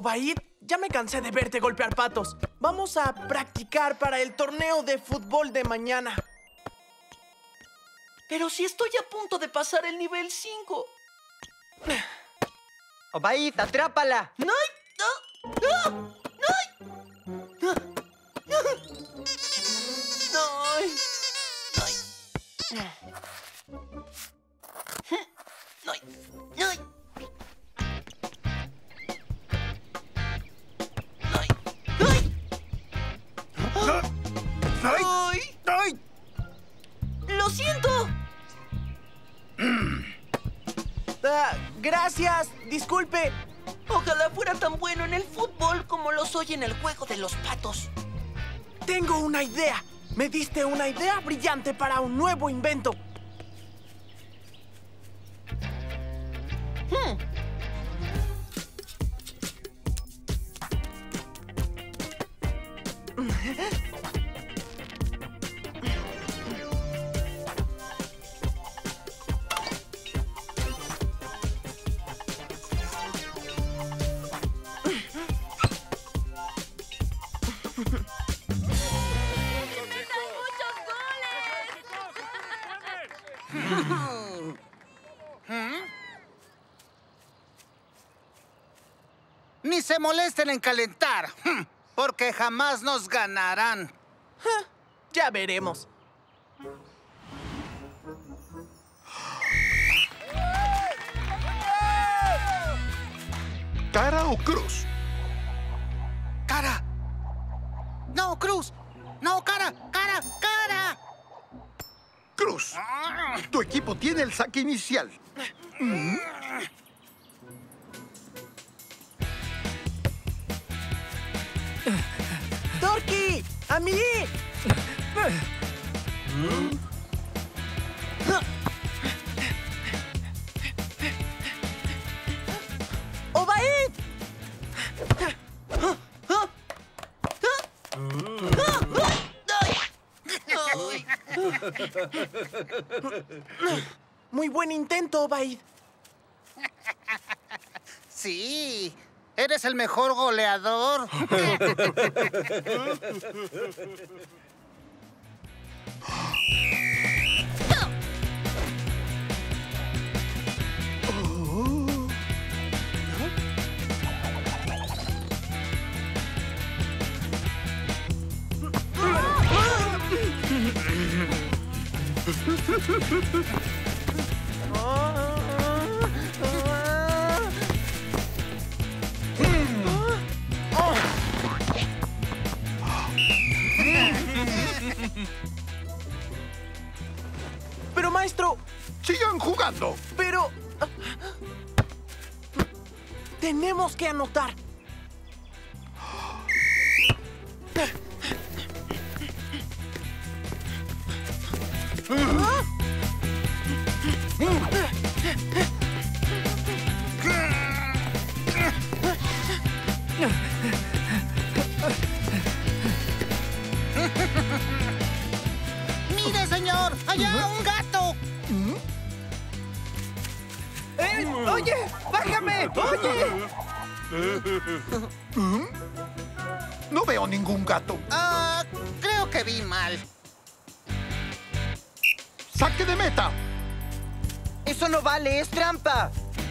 Obaid, ya me cansé de verte golpear patos. Vamos a practicar para el torneo de fútbol de mañana. Pero si estoy a punto de pasar el nivel 5. Obaid, atrápala. ¡No! ¡No! ¡Lo siento! Gracias, disculpe. Ojalá fuera tan bueno en el fútbol como lo soy en el juego de los patos. Tengo una idea. Me diste una idea brillante para un nuevo invento. Ni se molesten en calentar, porque jamás nos ganarán. Ya veremos. ¿Cara o cruz? ¡Cara! ¡No, cruz! ¡No, cara! ¡Cara! ¡Cara! Cruz. Tu equipo tiene el saque inicial. ¡Dorky! ¡A mí! ¡Obaid! Muy buen intento, Obaid. Sí, eres el mejor goleador. Pero, maestro, ¡Sigan jugando! pero... tenemos que anotar. ¡Mire, señor! ¡Allá un gato! ¡Oye! ¡Bájame! ¡Oye! No veo ningún gato. Creo que vi mal. ¡Saque de meta! Eso no vale, es trampa.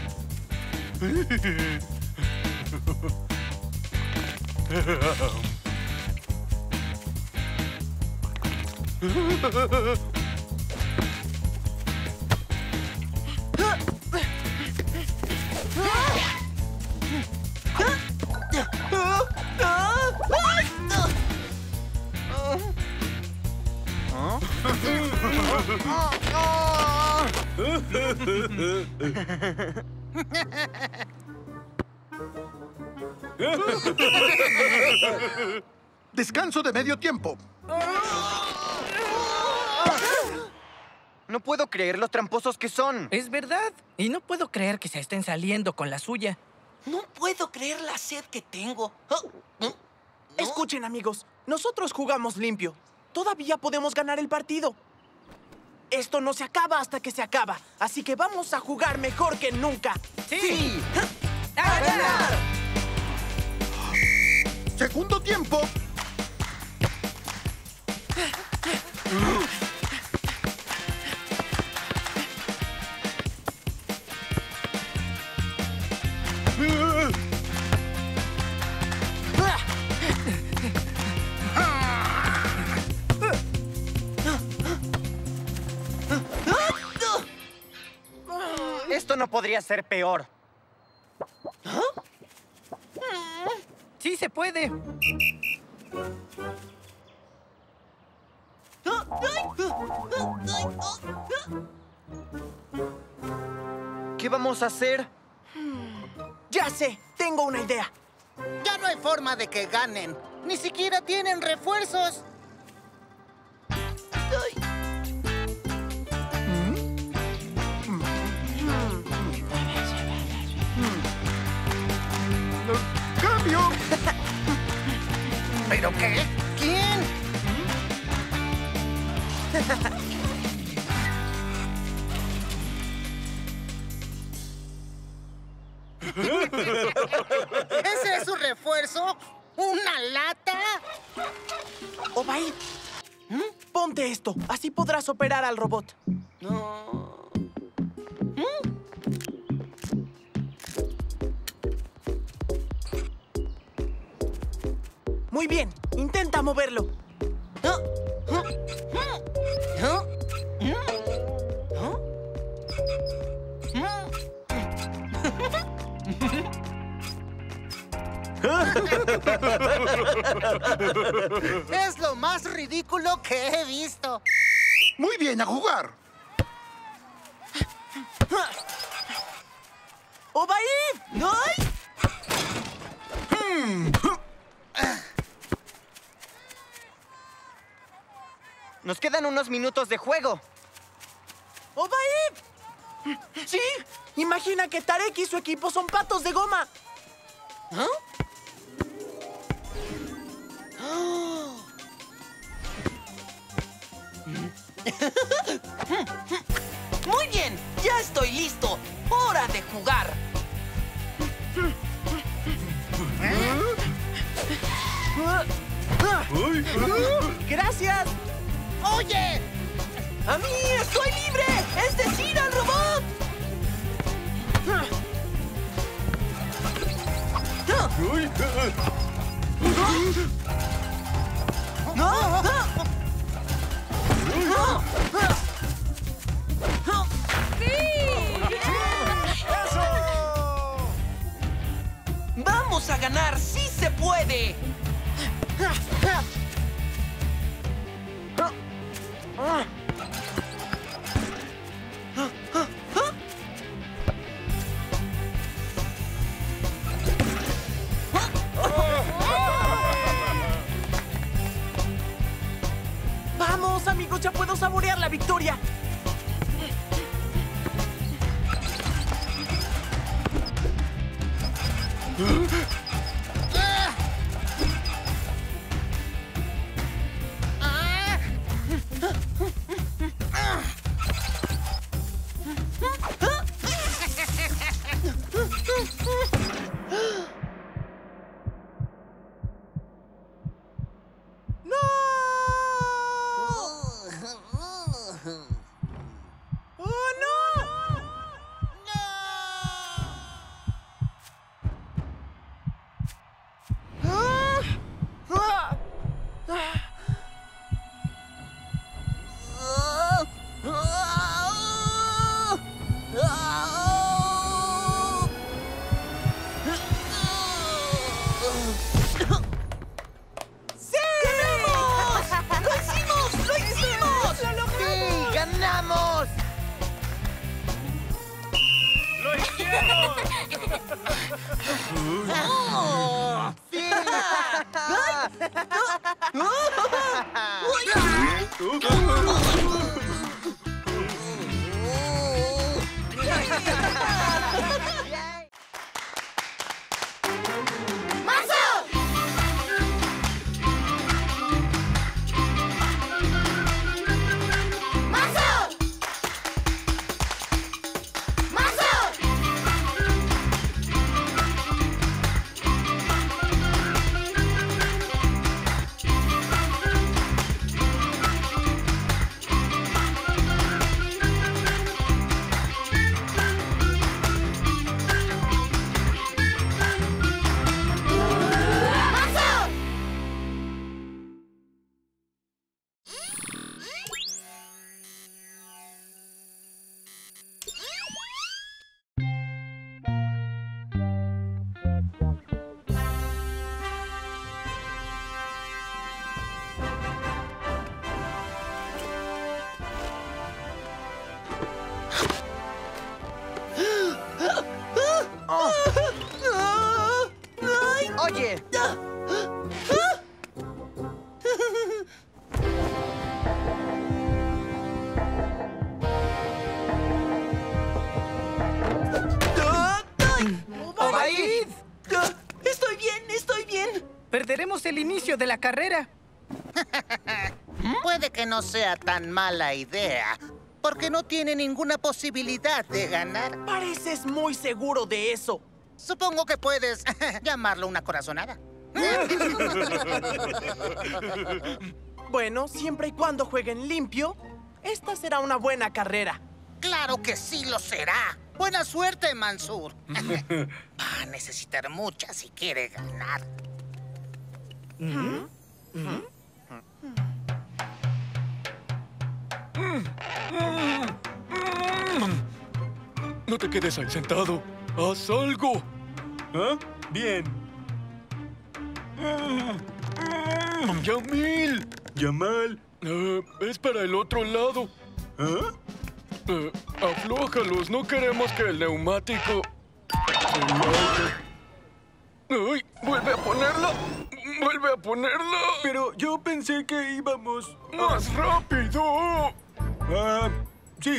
Descanso de medio tiempo. No puedo creer los tramposos que son. Es verdad. Y no puedo creer que se estén saliendo con la suya. No puedo creer la sed que tengo. Escuchen, amigos. Nosotros jugamos limpio. Todavía podemos ganar el partido. Esto no se acaba hasta que se acaba. Así que vamos a jugar mejor que nunca. ¡Sí! ¡A ganar! Segundo tiempo. Esto no podría ser peor. Sí se puede. ¿Qué vamos a hacer? Ya sé, tengo una idea. Ya no hay forma de que ganen. Ni siquiera tienen refuerzos. ¡Cambio! ¿Pero qué? ¿Quién? ¿Ese es su refuerzo? ¿Una lata? Obaid, ponte esto. Así podrás operar al robot. Muy bien, intenta moverlo. Es lo más ridículo que he visto. Muy bien, a jugar. ¡Obaid! ¡Ay! Nos quedan unos minutos de juego. ¡Obaid! ¡Sí! Imagina que Tarek y su equipo son patos de goma. Muy bien, ya estoy listo. ¡Hora de jugar! ¡Gracias! ¡Oye! ¡A mí estoy libre! ¡Es decir, al robot! ¡Vamos a ganar! ¡Sí se puede! ¡Vamos, amigos! ¡Ya puedo saborear la victoria! perderemos el inicio de la carrera. Puede que no sea tan mala idea, porque no tiene ninguna posibilidad de ganar. Pareces muy seguro de eso. Supongo que puedes llamarlo una corazonada. Bueno, siempre y cuando jueguen limpio, esta será una buena carrera. ¡Claro que sí lo será! ¡Buena suerte, Mansur! Va a necesitar mucha si quiere ganar. No te quedes ahí sentado. ¡Haz algo! ¿Ah? Bien. ¡Yamil! ¡Yamal! Es para el otro lado. ¿Ah? Aflójalos. No queremos que el neumático se largue. ¡Ay! ¡Vuelve a ponerla! ¡Vuelve a ponerla! Pero yo pensé que íbamos... ¡Más rápido! Ah, sí.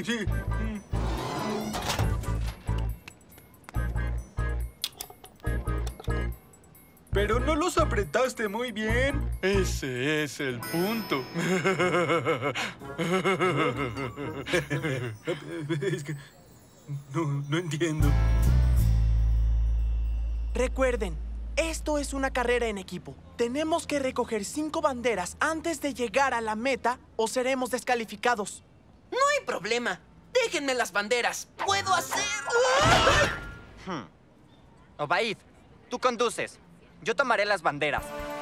Pero no los apretaste muy bien. Ese es el punto. Es que... No entiendo. Recuerden, esto es una carrera en equipo. Tenemos que recoger 5 banderas antes de llegar a la meta o seremos descalificados. No hay problema. Déjenme las banderas. ¡Puedo hacerlo! Obaid, tú conduces. Yo tomaré las banderas.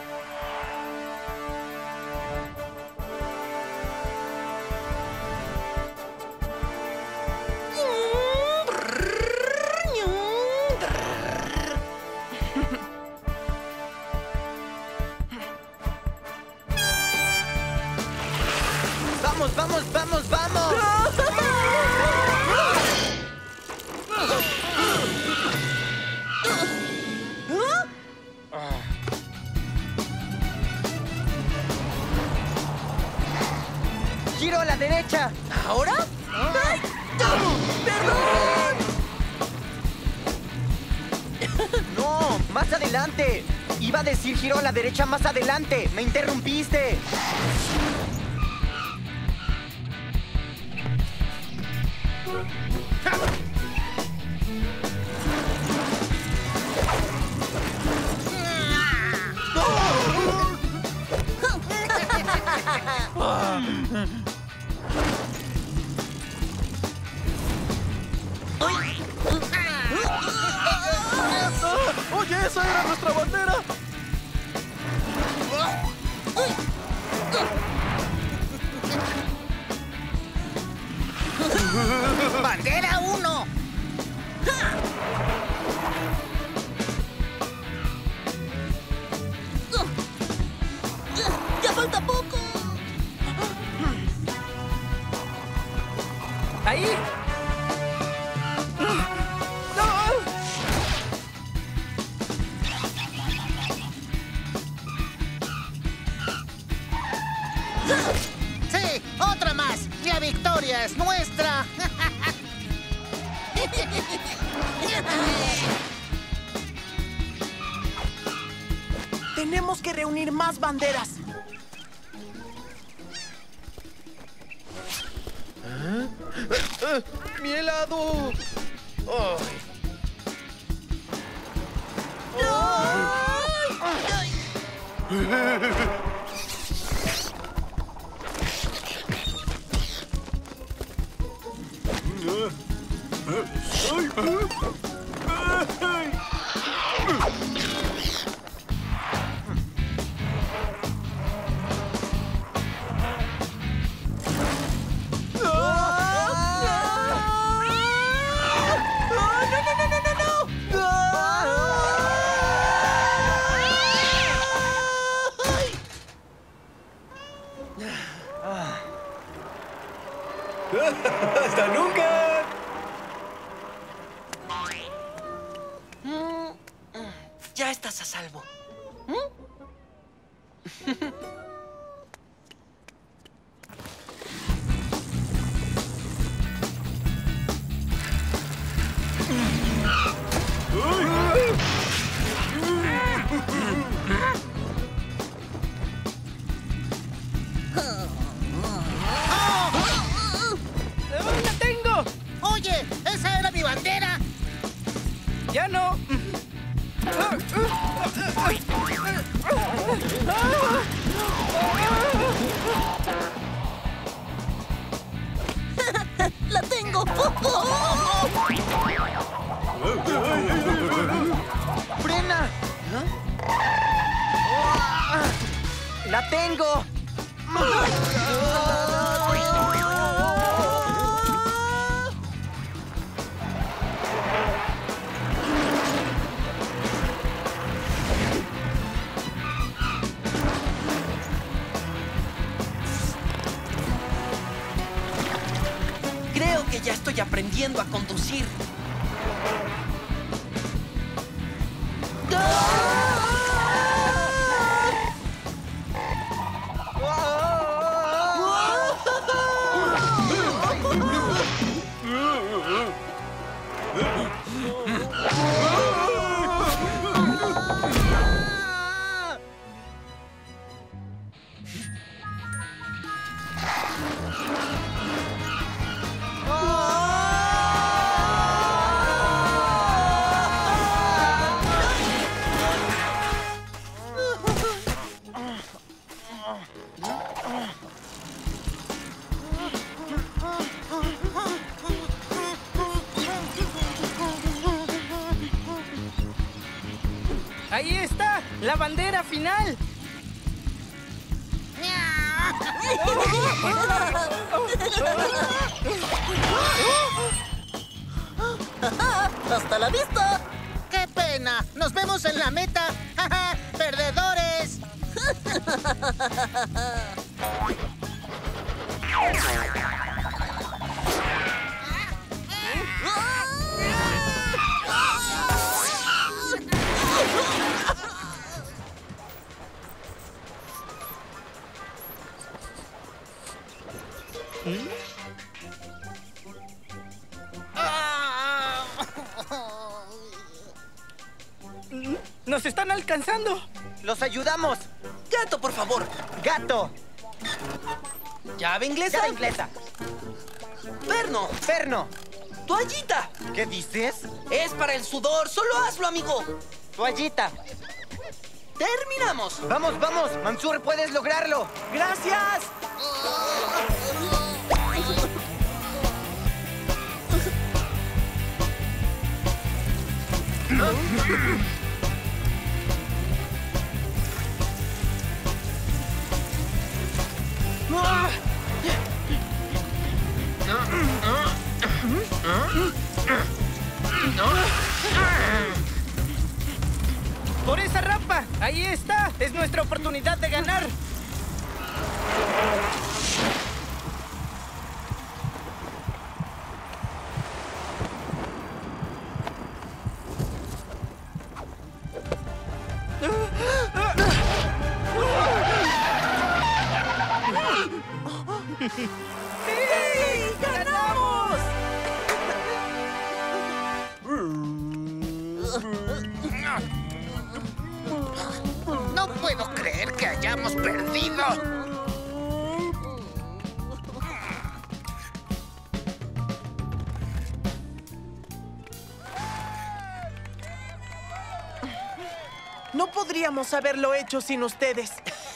¡Vamos! ¡Giro a la derecha! ¿Ahora? ¡Ay! ¡Perdón! ¡No! ¡Más adelante! Iba a decir giro a la derecha más adelante. ¡Me interrumpiste! ¡Oye, esa era nuestra bandera! ¡Bandera 1! ¡Ya falta poco! ¡Ahí! ¡Sí! ¡Otra más! ¡La victoria es nuestra! Tenemos que reunir más banderas. ¡Mi helado! ¡Hasta nunca! Ya estás a salvo. ¡Frena! ¡La tengo! Creo que ya estoy aprendiendo a conducir. ¡Ahí está! ¡La bandera final! ¡Hasta la vista! ¡Qué pena! ¡Nos vemos en la meta! ¡Perdedores! ¡Nos están alcanzando! ¡Los ayudamos! Gato, por favor. ¡Gato! Llave inglesa. ¡Llave inglesa! Perno. ¡Perno! Toallita. ¿Qué dices? Es para el sudor. Solo hazlo, amigo. ¡Toallita! Terminamos. ¡Vamos, vamos! ¡Mansur, puedes lograrlo! ¡Gracias! ¡Por esa rampa! ¡Ahí está! ¡Es nuestra oportunidad de ganar! ¡Sí! ¡Ganamos! No puedo creer que hayamos perdido. No podríamos haberlo hecho sin ustedes.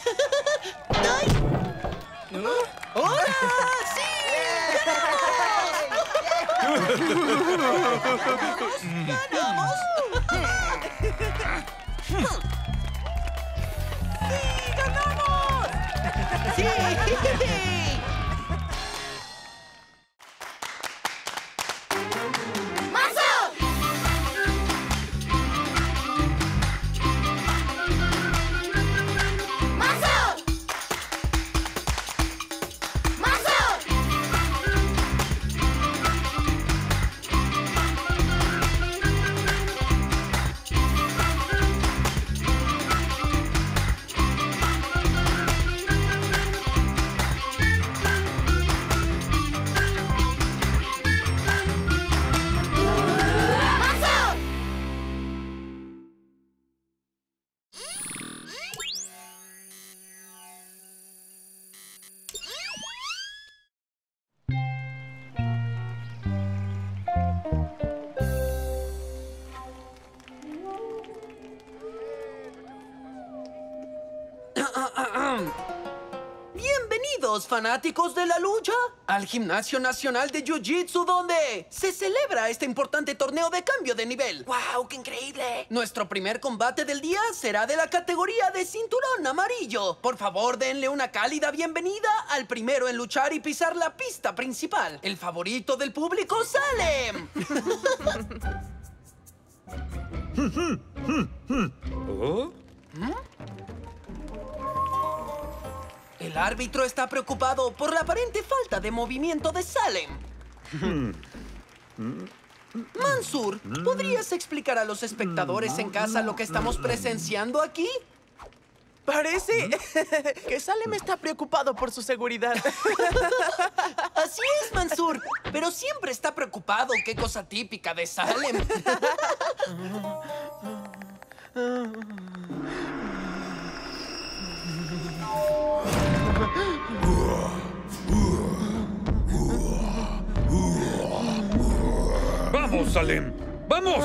¡Hola! ¡Sí! ¡Ganamos! ¡Sí, ganamos! ¡Sí! Bienvenidos, fanáticos de la lucha, al Gimnasio Nacional de Jiu-Jitsu, donde se celebra este importante torneo de cambio de nivel. ¡Wow, qué increíble! Nuestro primer combate del día será de la categoría de cinturón amarillo. Por favor, denle una cálida bienvenida al primero en luchar y pisar la pista principal. El favorito del público, Salem. El árbitro está preocupado por la aparente falta de movimiento de Salem. Mansur, ¿podrías explicar a los espectadores en casa lo que estamos presenciando aquí? Parece que Salem está preocupado por su seguridad. Así es, Mansur, pero siempre está preocupado. Qué cosa típica de Salem. ¡Vamos, Salem! ¡Vamos!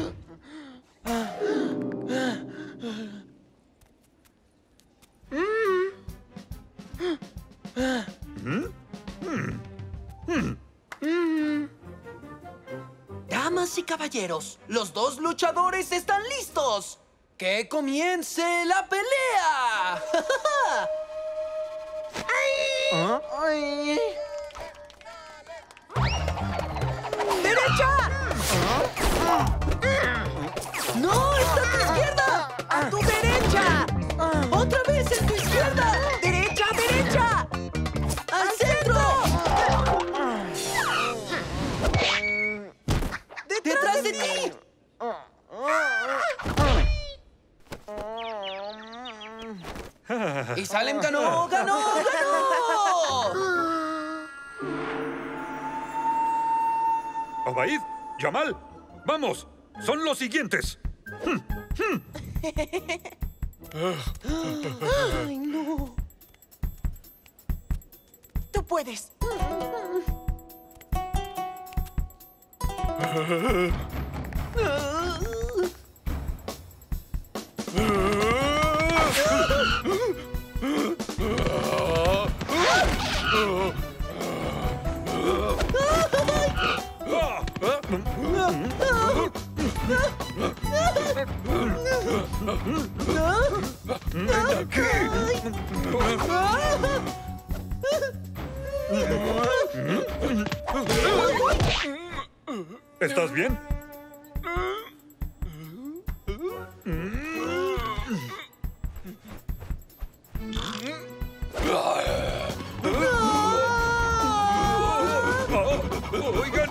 Damas y caballeros, los dos luchadores están listos. ¡Que comience la pelea! ¡Derecha! ¡No! ¡Está a tu izquierda! ¡A tu derecha! ¡Otra vez en tu izquierda! ¡Derecha, derecha! ¡Al centro! ¡Detrás de ti! Y Salem ganó, ganó, ganó. Obaid, Jamal, vamos. Son los siguientes. Ay, no. ¡Tú puedes! ¿Estás bien? Oigan.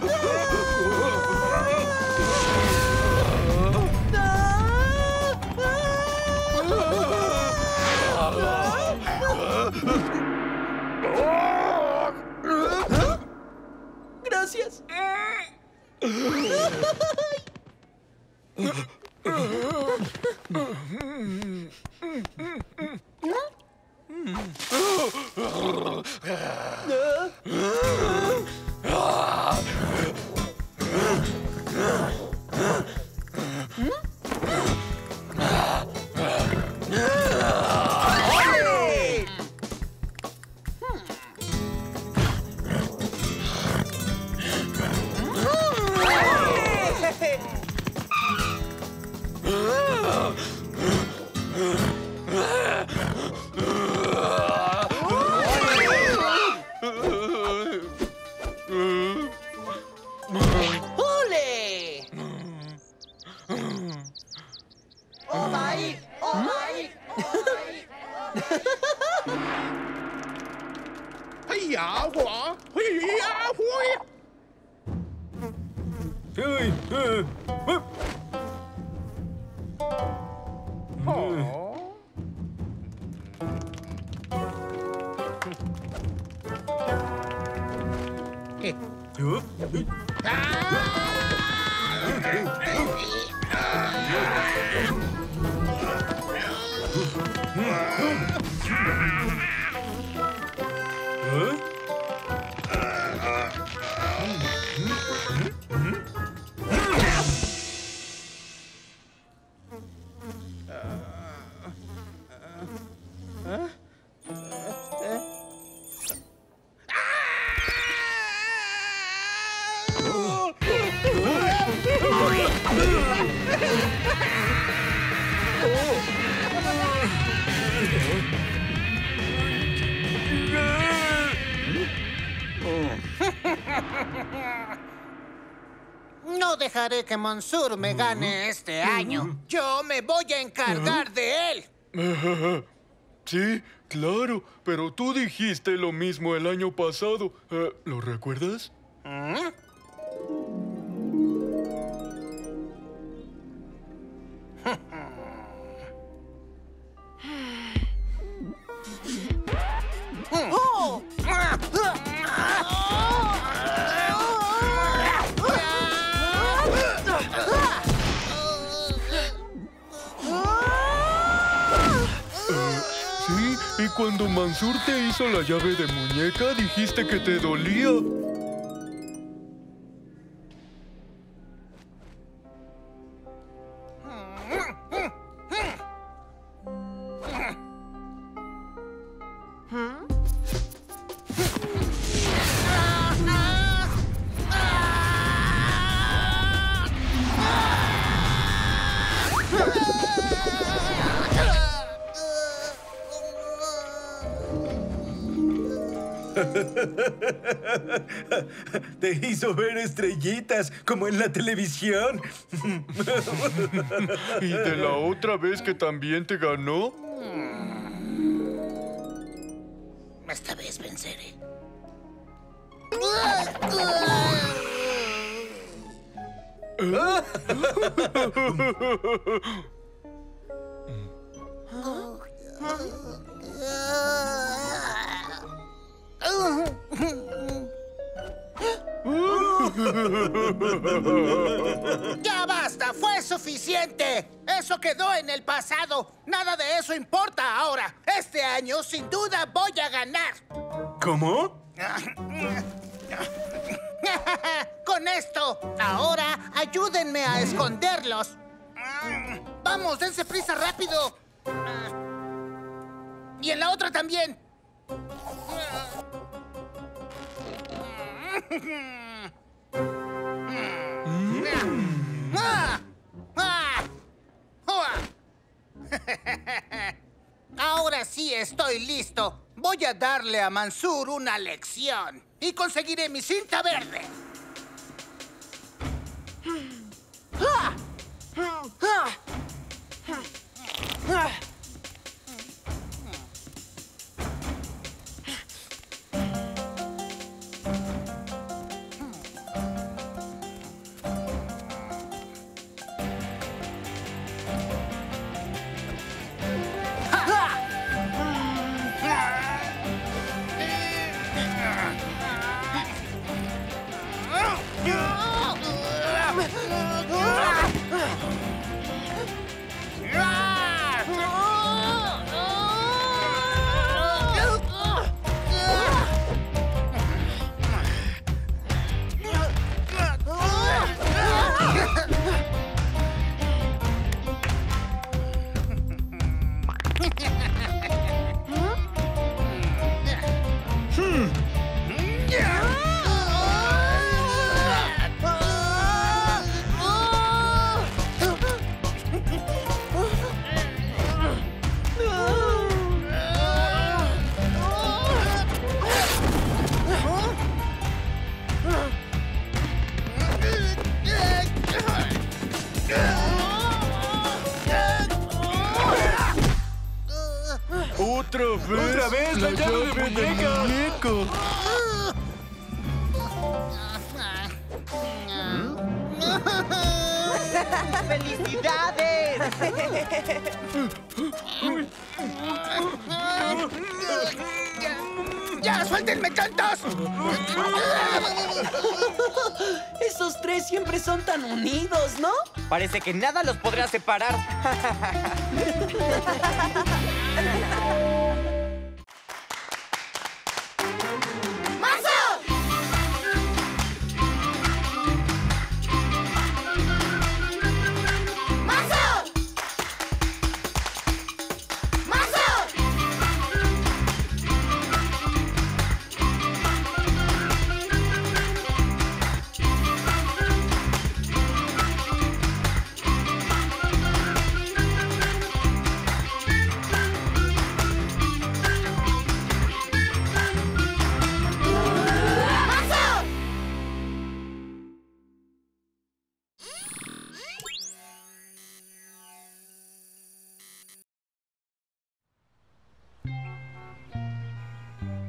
Gracias. ¡Ole! ¡Ay, agua! ¡Ay, agua! dejaré que Mansur me gane este año. Yo me voy a encargar de él. Sí, claro, pero tú dijiste lo mismo el año pasado. ¿Lo recuerdas? Sí, y cuando Mansur te hizo la llave de muñeca, dijiste que te dolía. Te hizo ver estrellitas, como en la televisión. ¿Y de la otra vez que también te ganó? Esta vez venceré. ¡Ya basta! ¡Fue suficiente! Eso quedó en el pasado. Nada de eso importa ahora. Este año, sin duda, voy a ganar. ¿Cómo? Con esto. Ahora, ayúdenme a esconderlos. Vamos, dense prisa rápido. Y en la otra también. Ahora sí estoy listo. Voy a darle a Mansur una lección y conseguiré mi cinta verde. ¿Otra vez? ¡La llave de muñeco! ¡Felicidades! ¡Ya, suéltenme, tontos! Esos tres siempre son tan unidos, ¿no? Parece que nada los podrá separar.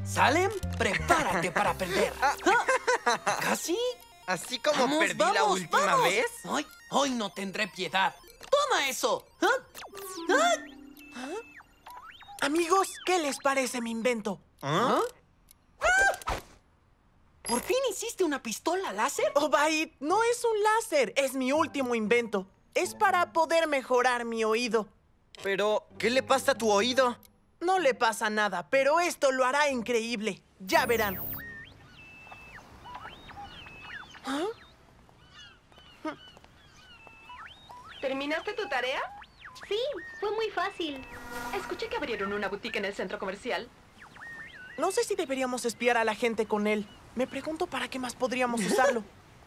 Salem, prepárate para perder. ¿Casi? ¿Así como perdí la última vez? Hoy no tendré piedad. ¡Toma eso! Amigos, ¿qué les parece mi invento? ¿Por fin hiciste una pistola láser? Obaid, no es un láser, es mi último invento. Es para poder mejorar mi oído. Pero, ¿qué le pasa a tu oído? No le pasa nada, pero esto lo hará increíble. Ya verán. ¿Terminaste tu tarea? Sí, fue muy fácil. Escuché que abrieron una boutique en el centro comercial. No sé si deberíamos espiar a la gente con él. Me pregunto para qué más podríamos usarlo.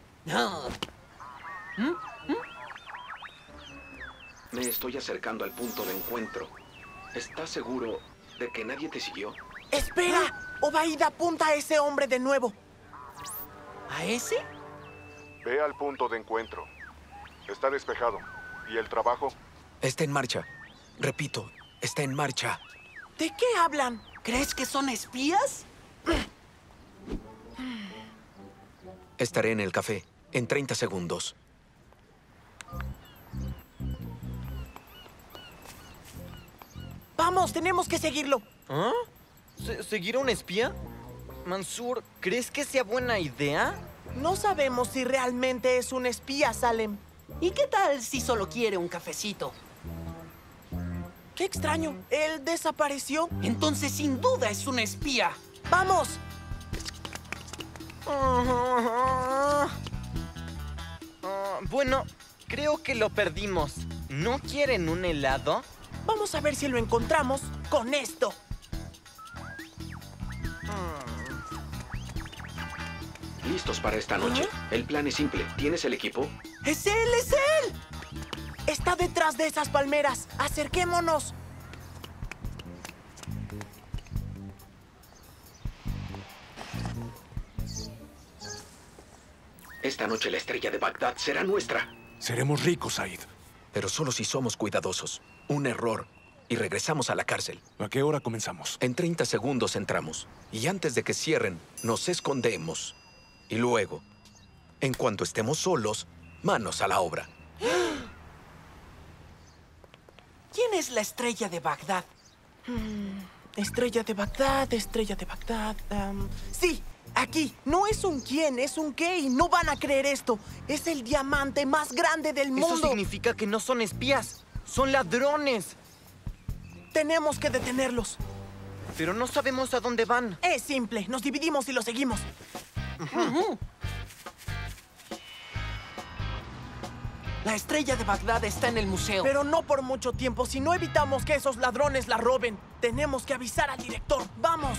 Me estoy acercando al punto de encuentro. ¿Estás seguro de que nadie te siguió? ¡Espera! Obaid, apunta a ese hombre de nuevo. ¿A ese? Ve al punto de encuentro. Está despejado. ¿Y el trabajo? Está en marcha. Repito, está en marcha. ¿De qué hablan? ¿Crees que son espías? Estaré en el café en 30 segundos. ¡Vamos! ¡Tenemos que seguirlo! ¿Ah? ¿Seguir a un espía? Mansur, ¿crees que sea buena idea? No sabemos si realmente es un espía, Salem. ¿Y qué tal si solo quiere un cafecito? ¡Qué extraño! Él desapareció. Entonces, sin duda, es un espía. ¡Vamos! Bueno, creo que lo perdimos. ¿No quieren un helado? Vamos a ver si lo encontramos con esto. Listos para esta noche. El plan es simple. ¿Tienes el equipo? ¡Es él! ¡Es él! Está detrás de esas palmeras. ¡Acerquémonos! Esta noche la estrella de Bagdad será nuestra. Seremos ricos, Said. Pero solo si somos cuidadosos. Un error y regresamos a la cárcel. ¿A qué hora comenzamos? En 30 segundos entramos. Y antes de que cierren, nos escondemos. Y luego, en cuanto estemos solos, manos a la obra. ¿Quién es la estrella de Bagdad? Estrella de Bagdad, estrella de Bagdad. Sí, aquí. No es un quién, es un qué y no van a creer esto. Es el diamante más grande del mundo. Eso significa que no son espías, son ladrones. Tenemos que detenerlos. Pero no sabemos a dónde van. Es simple, nos dividimos y los seguimos. La estrella de Bagdad está en el museo. Pero no por mucho tiempo. Si no evitamos que esos ladrones la roben, tenemos que avisar al director. ¡Vamos!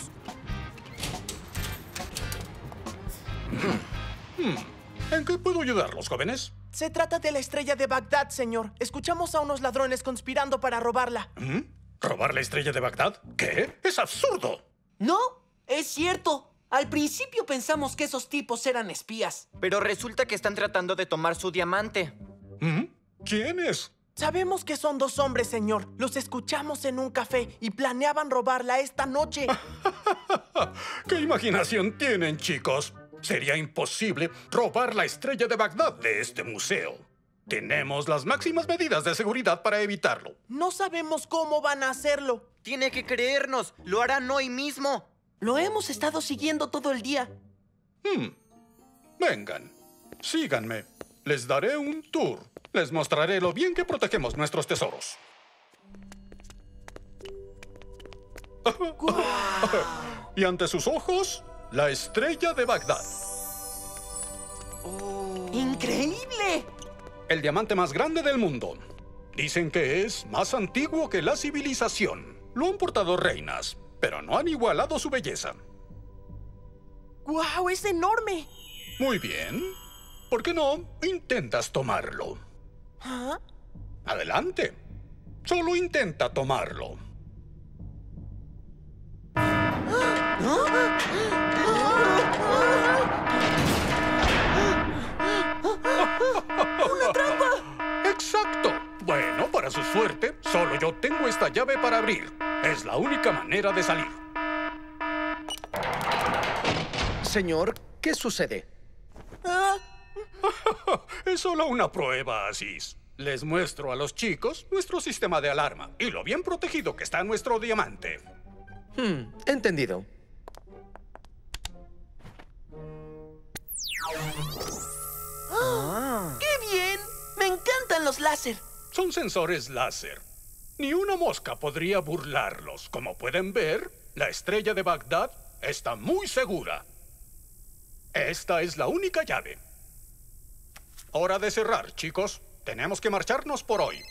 ¿En qué puedo ayudarlos, jóvenes? Se trata de la estrella de Bagdad, señor. Escuchamos a unos ladrones conspirando para robarla. ¿Robar la estrella de Bagdad? ¿Qué? ¡Es absurdo! No, es cierto. Al principio pensamos que esos tipos eran espías. Pero resulta que están tratando de tomar su diamante. ¿Quiénes? Sabemos que son dos hombres, señor. Los escuchamos en un café y planeaban robarla esta noche. ¿Qué imaginación tienen, chicos? Sería imposible robar la estrella de Bagdad de este museo. Tenemos las máximas medidas de seguridad para evitarlo. No sabemos cómo van a hacerlo. Tiene que creernos. Lo harán hoy mismo. Lo hemos estado siguiendo todo el día. Vengan, síganme. Les daré un tour. Les mostraré lo bien que protegemos nuestros tesoros. Y ante sus ojos, la estrella de Bagdad. ¡Increíble! El diamante más grande del mundo. Dicen que es más antiguo que la civilización. Lo han portado reinas, pero no han igualado su belleza. ¡Guau! ¡Es enorme! Muy bien. ¿Por qué no intentas tomarlo? ¿Ah? Adelante. Solo intenta tomarlo. ¡Una trampa! ¡Exacto! Bueno, para su suerte, solo yo tengo esta llave para abrir. Es la única manera de salir. Señor, ¿qué sucede? Es solo una prueba, Asís. Les muestro a los chicos nuestro sistema de alarma y lo bien protegido que está nuestro diamante. Entendido. ¡Qué bien! ¡Me encantan los láser! Son sensores láser. Ni una mosca podría burlarlos. Como pueden ver, la estrella de Bagdad está muy segura. Esta es la única llave. Hora de cerrar, chicos. Tenemos que marcharnos por hoy.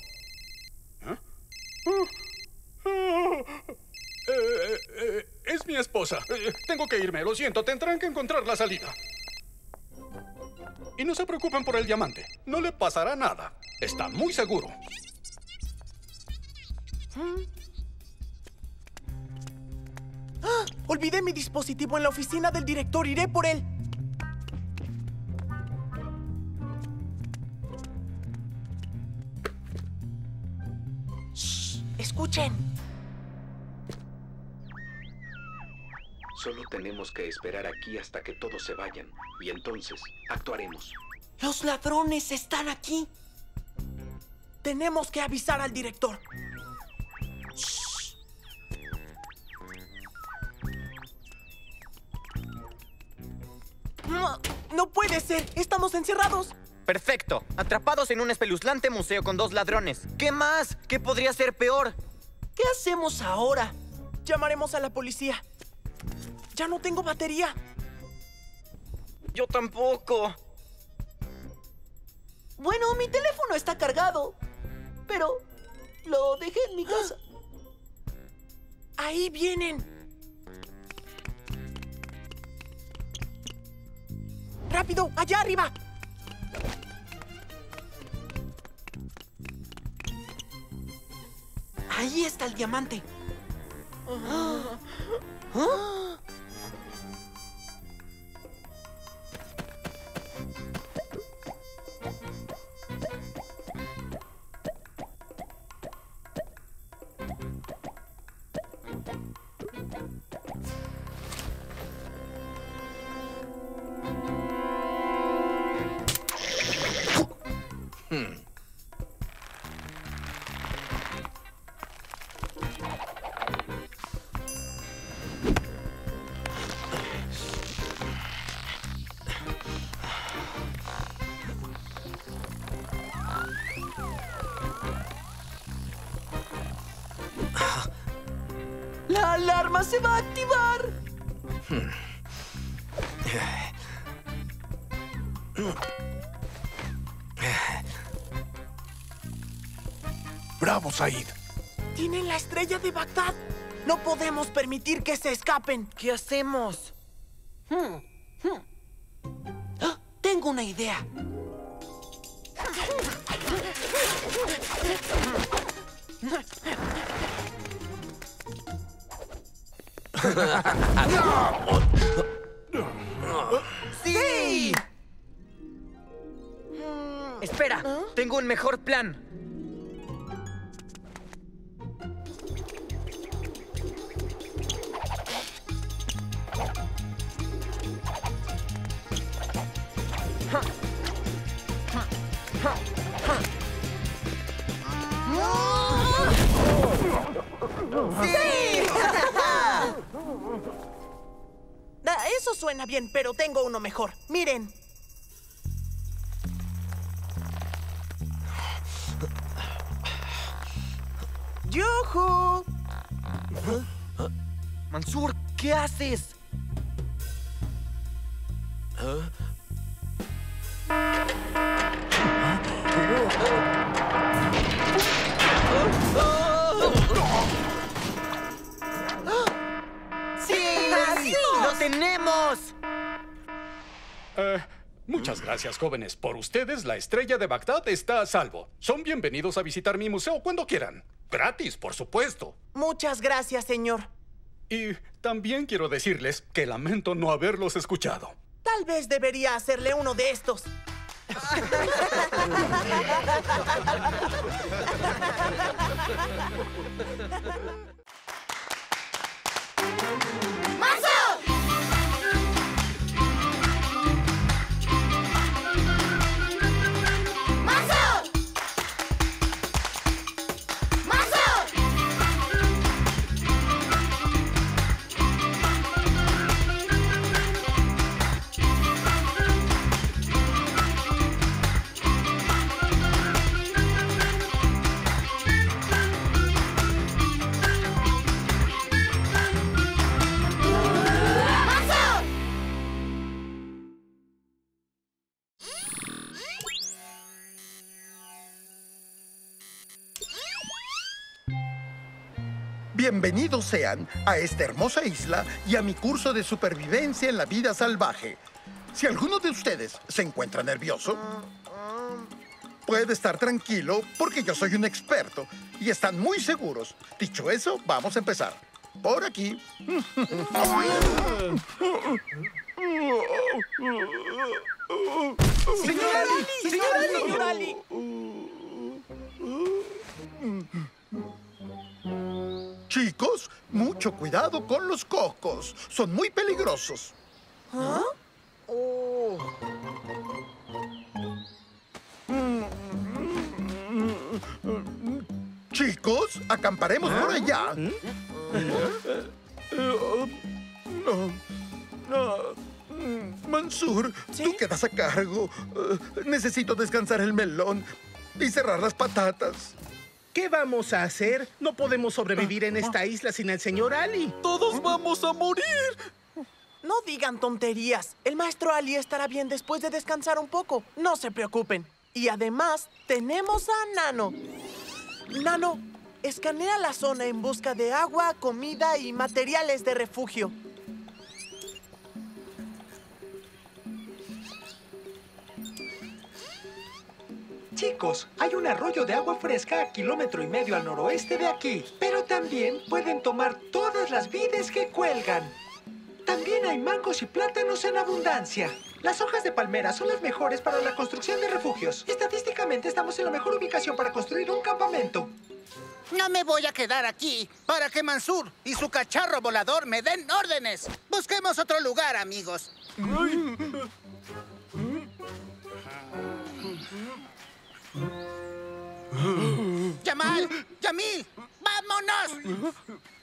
Es mi esposa. Tengo que irme, lo siento. Tendrán que encontrar la salida. Y no se preocupen por el diamante. No le pasará nada. Está muy seguro. Olvidé mi dispositivo en la oficina del director. Iré por él. Shh, escuchen. Solo tenemos que esperar aquí hasta que todos se vayan. Y entonces actuaremos. ¡Los ladrones están aquí! Tenemos que avisar al director. Shh. No puede ser. Estamos encerrados. Perfecto. Atrapados en un espeluznante museo con 2 ladrones. ¿Qué más? ¿Qué podría ser peor? ¿Qué hacemos ahora? Llamaremos a la policía. Ya no tengo batería. Yo tampoco. Bueno, mi teléfono está cargado. Pero lo dejé en mi casa. Ahí vienen. ¡Rápido! ¡Allá arriba! Ahí está el diamante. ¡La alarma se va a activar! ¡Bravo, Said! ¡Tienen la estrella de Bagdad! ¡No podemos permitir que se escapen! ¿Qué hacemos? Tengo una idea. ¡Sí! Espera, tengo un mejor plan. ¡Sí! Eso suena bien, pero tengo uno mejor. Miren. ¡Yujú! Mansur, ¿qué haces? ¡Sí! ¡Lo tenemos! Muchas gracias, jóvenes. Por ustedes, la estrella de Bagdad está a salvo. Son bienvenidos a visitar mi museo cuando quieran. Gratis, por supuesto. Muchas gracias, señor. Y también quiero decirles que lamento no haberlos escuchado. Tal vez debería hacerle uno de estos. Bienvenidos sean a esta hermosa isla y a mi curso de supervivencia en la vida salvaje. Si alguno de ustedes se encuentra nervioso, puede estar tranquilo porque yo soy un experto y están muy seguros. Dicho eso, vamos a empezar. Por aquí. ¡Señor Ali! Chicos, mucho cuidado con los cocos. Son muy peligrosos. ¿Ah? Oh. Chicos, acamparemos por allá. Mansur, tú quedas a cargo. Necesito descansar el melón y cerrar las patatas. ¿Qué vamos a hacer? No podemos sobrevivir en esta isla sin el señor Ali. ¡Todos vamos a morir! No digan tonterías. El maestro Ali estará bien después de descansar un poco. No se preocupen. Y además, tenemos a Nano. Nano, escanea la zona en busca de agua, comida y materiales de refugio. Chicos, hay un arroyo de agua fresca a 1,5 kilómetros al noroeste de aquí. Pero también pueden tomar todas las vides que cuelgan. También hay mangos y plátanos en abundancia. Las hojas de palmera son las mejores para la construcción de refugios. Estadísticamente estamos en la mejor ubicación para construir un campamento. No me voy a quedar aquí para que Mansur y su cacharro volador me den órdenes. Busquemos otro lugar, amigos. ¡Yamal! ¡Yamil! ¡Vámonos!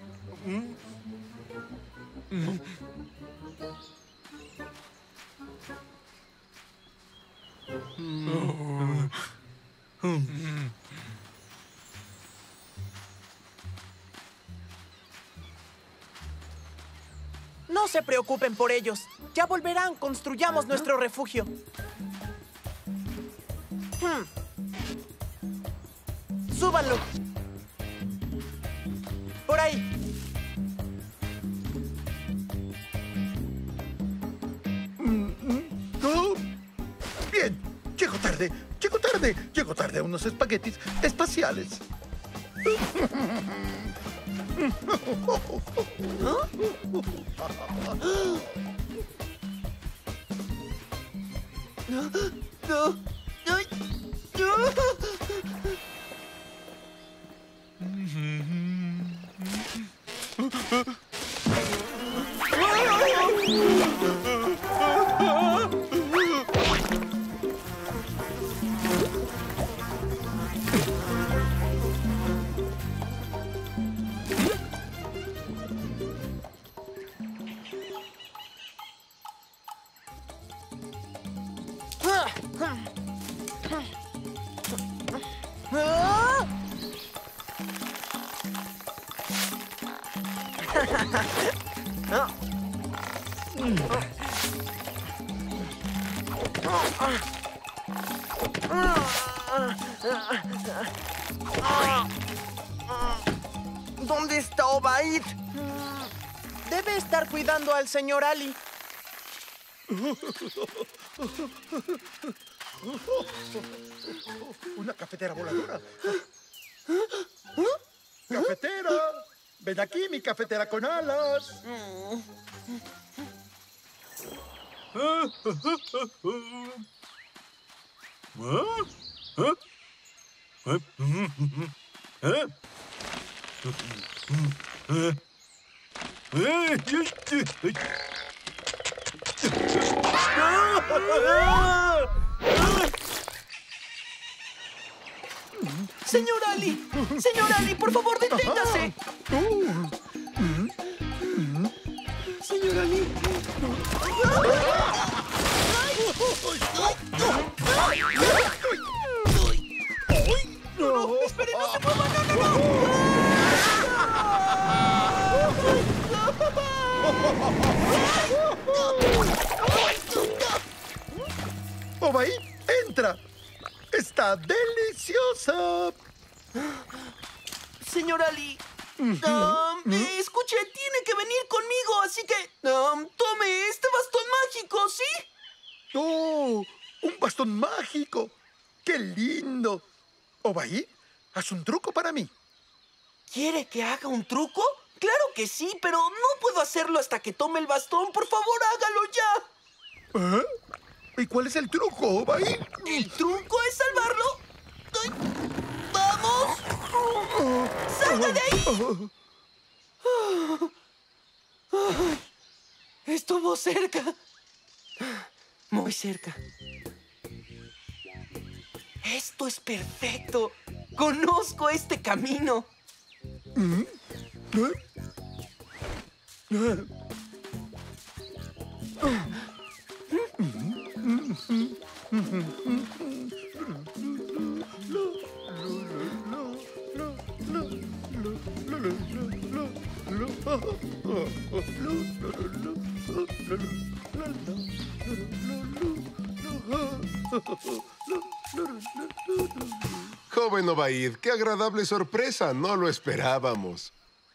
No se preocupen por ellos. Ya volverán. Construyamos nuestro refugio. Súbanlo. Por ahí. Oh, bien, llego tarde. Llego tarde a unos espaguetis espaciales. ¿Dónde está Obaid? Debe estar cuidando al señor Ali. Una cafetera voladora. ¡Cafetera! ¡Ven aquí, mi cafetera con alas! ¡Señor Ali! ¡Señor Ali, por favor, deténgase! ¡Señor Ali! ¡No! ¡Espere, no se mueva! ¡No! ¡Obaid, entra! ¡Está deliciosa! Señor Ali, Escuche, tiene que venir conmigo, así que... tome este bastón mágico, ¿sí? ¡Oh! ¡Un bastón mágico! ¡Qué lindo! Obaid, haz un truco para mí. ¿Quiere que haga un truco? Claro que sí, pero no puedo hacerlo hasta que tome el bastón. Por favor, hágalo ya. ¿Y cuál es el truco, Obaid? El truco es salvarlo. ¡Ay! ¡Vamos! ¡Salga de ahí! Estuvo cerca. Muy cerca. Esto es perfecto. Conozco este camino. Joven Obaid, qué agradable sorpresa. No lo esperábamos.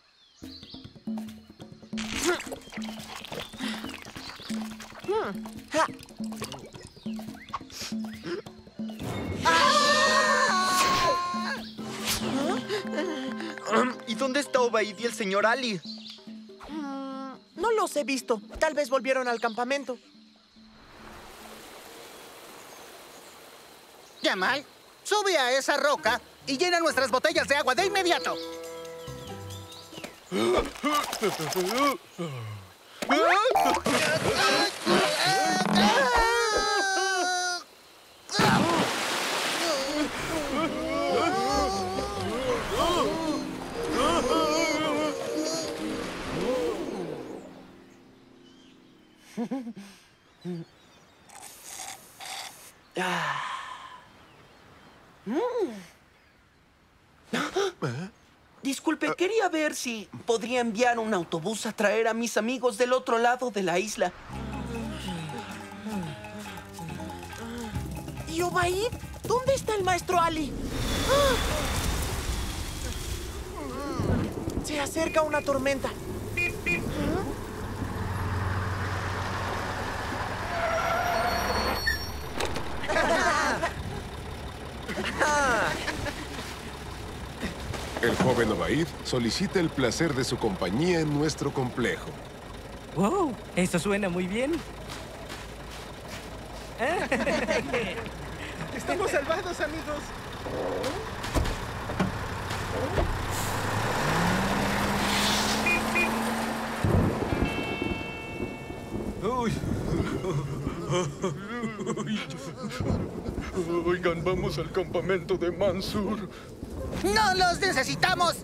¿Y dónde está Obaid y el señor Ali? No los he visto. Tal vez volvieron al campamento. Jamal, sube a esa roca y llena nuestras botellas de agua de inmediato. Disculpe, quería ver si podría enviar un autobús a traer a mis amigos del otro lado de la isla. ¿Y Obaid? ¿Dónde está el maestro Ali? Se acerca una tormenta. El joven Obaid solicita el placer de su compañía en nuestro complejo. ¡Wow! Eso suena muy bien. Estamos salvados, amigos. Oigan, vamos al campamento de Mansur. ¡No los necesitamos!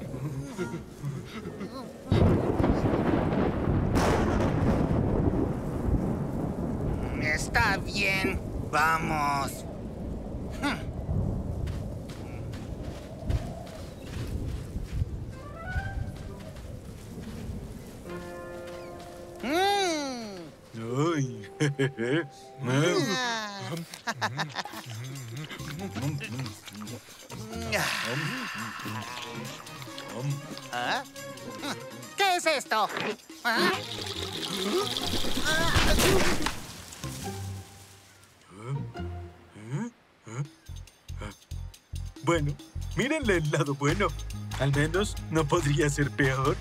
Está bien. Vamos. ¿Ah? ¿Qué es esto? ¿Ah? Bueno, mírenle el lado bueno. Al menos no podría ser peor.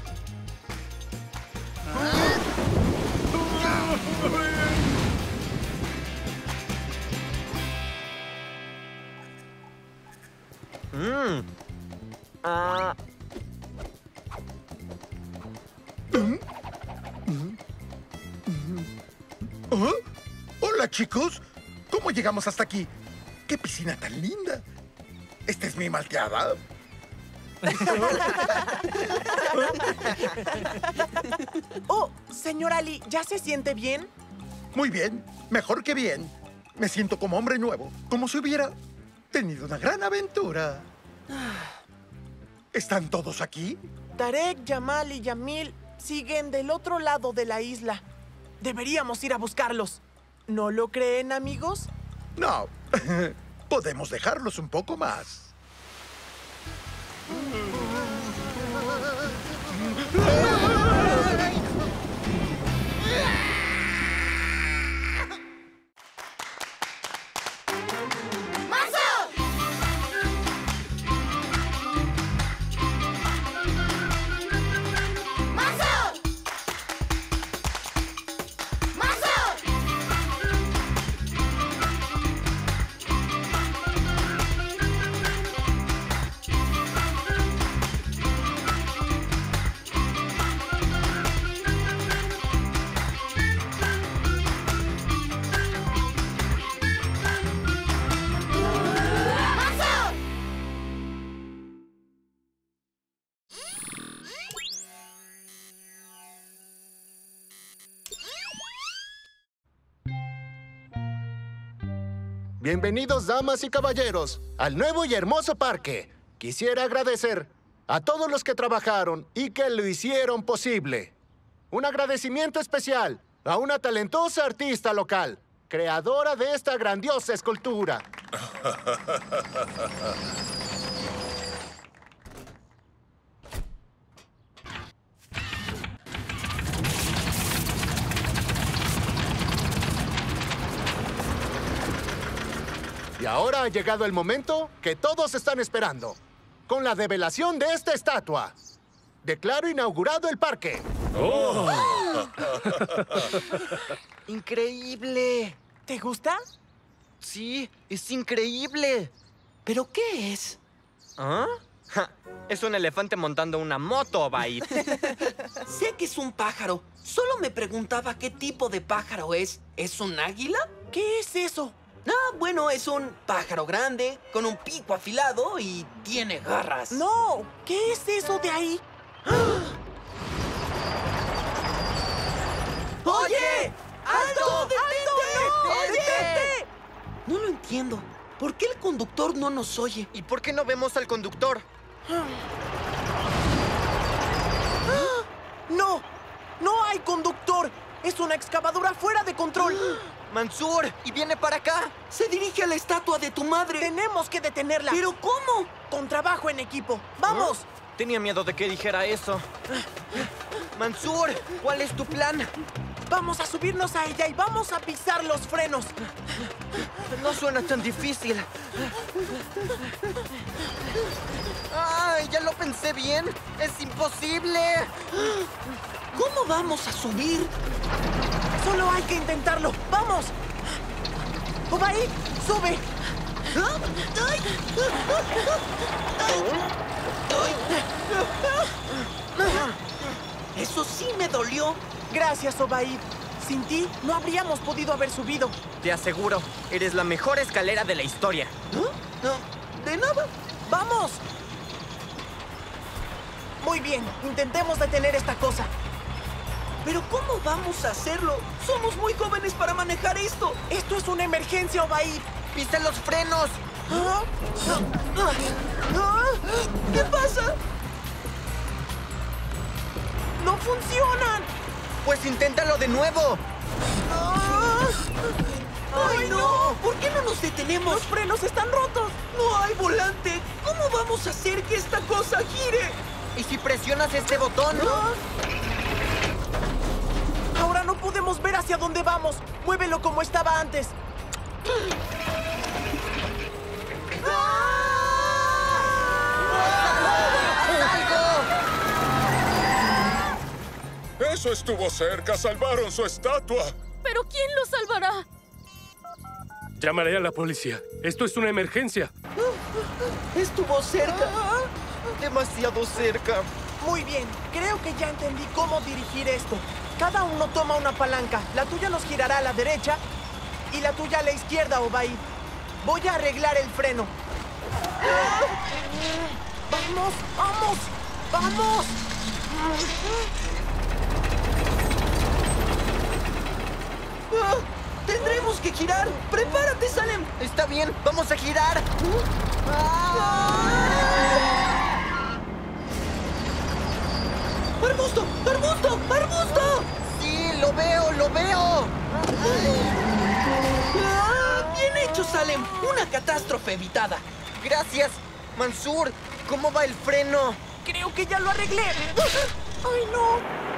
Hola, chicos. ¿Cómo llegamos hasta aquí? ¡Qué piscina tan linda! ¿Esta es mi malteada? Oh, señor Ali, ¿ya se siente bien? Muy bien. Mejor que bien. Me siento como hombre nuevo. Como si hubiera tenido una gran aventura. ¿Están todos aquí? Tarek, Jamal y Yamil siguen del otro lado de la isla. Deberíamos ir a buscarlos. ¿No lo creen, amigos? No. Podemos dejarlos un poco más. Bienvenidos, damas y caballeros, al nuevo y hermoso parque. Quisiera agradecer a todos los que trabajaron y que lo hicieron posible. Un agradecimiento especial a una talentosa artista local, creadora de esta grandiosa escultura. Y ahora ha llegado el momento que todos están esperando, con la develación de esta estatua. Declaro inaugurado el parque. ¡Oh! ¡Increíble! ¿Te gusta? Sí, es increíble. ¿Pero qué es? ¿Ah? Ja, es un elefante montando una moto, Obaid. Sé que es un pájaro. Solo me preguntaba qué tipo de pájaro es. ¿Es un águila? ¿Qué es eso? Ah, bueno, es un pájaro grande, con un pico afilado y tiene garras. ¡No! ¿Qué es eso de ahí? ¡Oye! ¡Alto! ¡Detente! ¡Detente! No lo entiendo. ¿Por qué el conductor no nos oye? ¿Y por qué no vemos al conductor? ¡No! ¡No hay conductor! ¡Es una excavadora fuera de control! ¡Mansur! ¡Y viene para acá! ¡Se dirige a la estatua de tu madre! ¡Tenemos que detenerla! ¿Pero cómo? Con trabajo en equipo. ¡Vamos! Tenía miedo de que dijera eso. Mansur, ¿cuál es tu plan? Vamos a subirnos a ella y vamos a pisar los frenos. No suena tan difícil. ¡Ay, ya lo pensé bien! ¡Es imposible! ¿Cómo vamos a subir? Solo hay que intentarlo. ¡Vamos! Obaid, sube. Eso sí me dolió. Gracias, Obaid. Sin ti, no habríamos podido haber subido. Te aseguro, eres la mejor escalera de la historia. No, de nada. ¡Vamos! Muy bien, intentemos detener esta cosa. ¿Pero cómo vamos a hacerlo? Somos muy jóvenes para manejar esto. ¡Esto es una emergencia, Obaid! ¡Pisa los frenos! ¿Qué pasa? ¡No funcionan! ¡Pues inténtalo de nuevo! ¡Ay, no! ¿Por qué no nos detenemos? ¡Los frenos están rotos! ¡No hay volante! ¿Cómo vamos a hacer que esta cosa gire? ¿Y si presionas este botón? Ahora no podemos ver hacia dónde vamos. Muévelo como estaba antes. Eso estuvo cerca. Salvaron su estatua. ¿Pero quién lo salvará? Llamaré a la policía. Esto es una emergencia. Estuvo cerca. Demasiado cerca. Muy bien. Creo que ya entendí cómo dirigir esto. Cada uno toma una palanca. La tuya nos girará a la derecha y la tuya a la izquierda, Obaid. Voy a arreglar el freno. ¡Vamos! ¡Vamos! ¡Vamos! ¡Tendremos que girar! ¡Prepárate, Salem! Está bien, vamos a girar. ¡Arbusto! ¡Arbusto! ¡Arbusto! ¡Sí, lo veo, lo veo! ¡Bien hecho, Salem! Una catástrofe evitada. Gracias. Mansur, ¿cómo va el freno? Creo que ya lo arreglé. ¡Ay, no!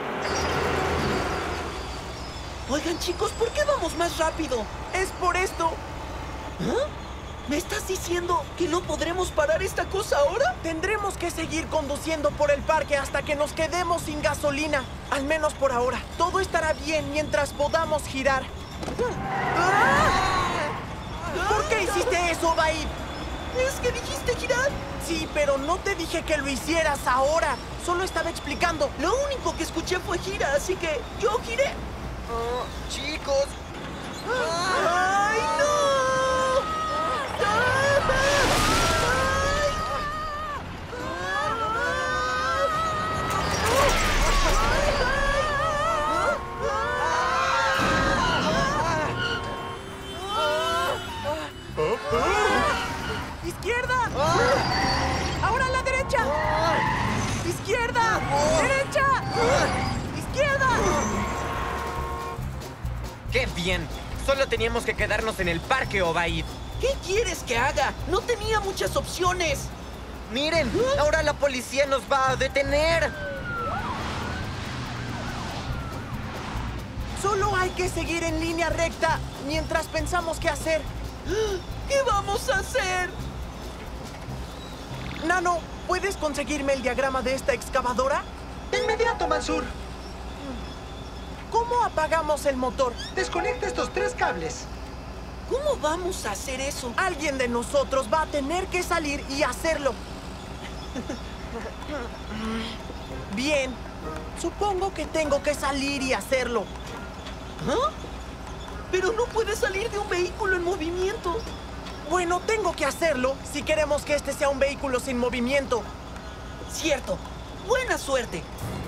Oigan, chicos, ¿por qué vamos más rápido? Es por esto. ¿Ah? ¿Me estás diciendo que no podremos parar esta cosa ahora? Tendremos que seguir conduciendo por el parque hasta que nos quedemos sin gasolina. Al menos por ahora. Todo estará bien mientras podamos girar. ¿Por qué hiciste eso, Baid? ¿Es que dijiste girar? Sí, pero no te dije que lo hicieras ahora. Solo estaba explicando. Lo único que escuché fue gira, así que yo giré. Chicos. ¡Ay, no! ¡Izquierda! ¡Ahora a la derecha! ¡Izquierda! ¡Derecha! ¡Izquierda! ¡Qué bien! Solo teníamos que quedarnos en el parque, Obaid. ¿Qué quieres que haga? No tenía muchas opciones. ¡Miren! ¡Ahora la policía nos va a detener! Solo hay que seguir en línea recta mientras pensamos qué hacer. ¿Qué vamos a hacer? Nano, ¿puedes conseguirme el diagrama de esta excavadora? De inmediato, Mansur. ¿Cómo apagamos el motor? Desconecta estos 3 cables. ¿Cómo vamos a hacer eso? Alguien de nosotros va a tener que salir y hacerlo. Bien. Supongo que tengo que salir y hacerlo. ¿Ah? Pero no puedes salir de un vehículo en movimiento. Bueno, tengo que hacerlo si queremos que este sea un vehículo sin movimiento. Cierto. Buena suerte.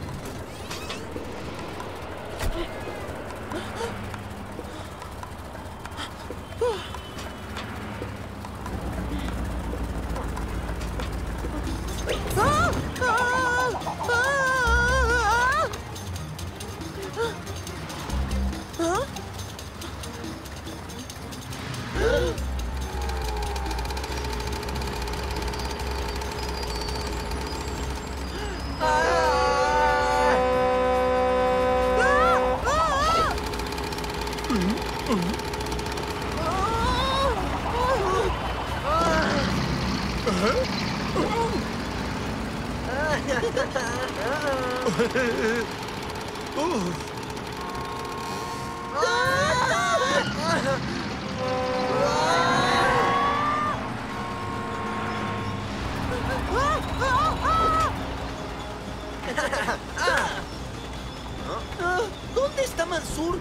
¿Dónde está Mansur?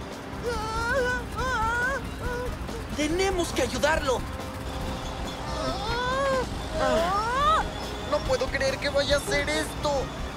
Tenemos que ayudarlo. No puedo creer que vaya a hacer esto.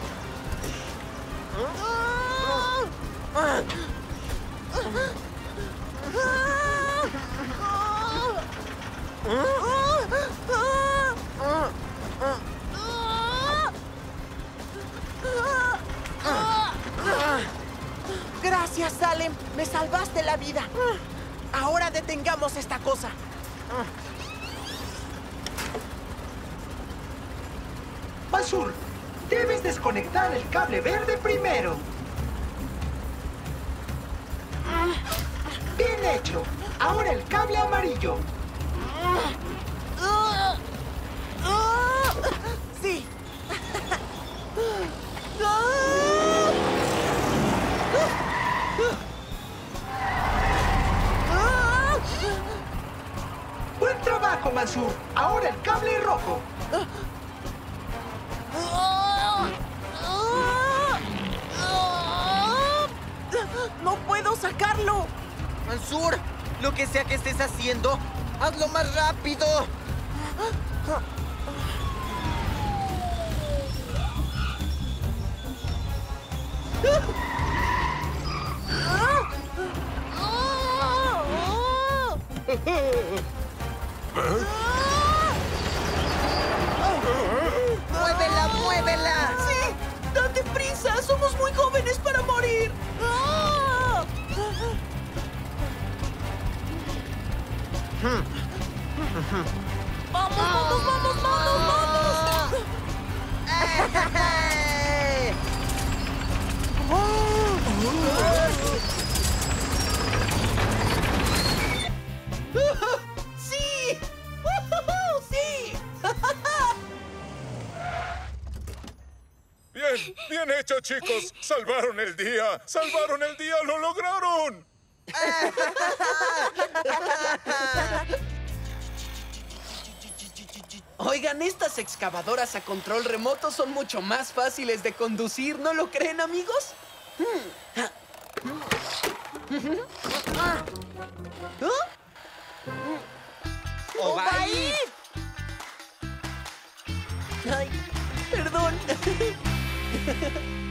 Gracias, Salem. Me salvaste la vida. Ahora detengamos esta cosa. Mansur, debes desconectar el cable verde primero. Bien hecho. Ahora el cable amarillo. Sí. Buen trabajo, Mansur. Ahora el cable rojo. ¡No puedo sacarlo! Mansur, lo que sea que estés haciendo, hazlo más rápido. ¡Muévela, muévela! ¡Sí! ¡Date prisa! ¡Somos muy jóvenes para morir! ¡Vamos, vamos, vamos, vamos, vamos! hecho, chicos! ¡Salvaron el día! ¡Salvaron el día! ¡Lo lograron! Oigan, estas excavadoras a control remoto son mucho más fáciles de conducir, ¿no lo creen, amigos? ¡Obaid! Ay, perdón.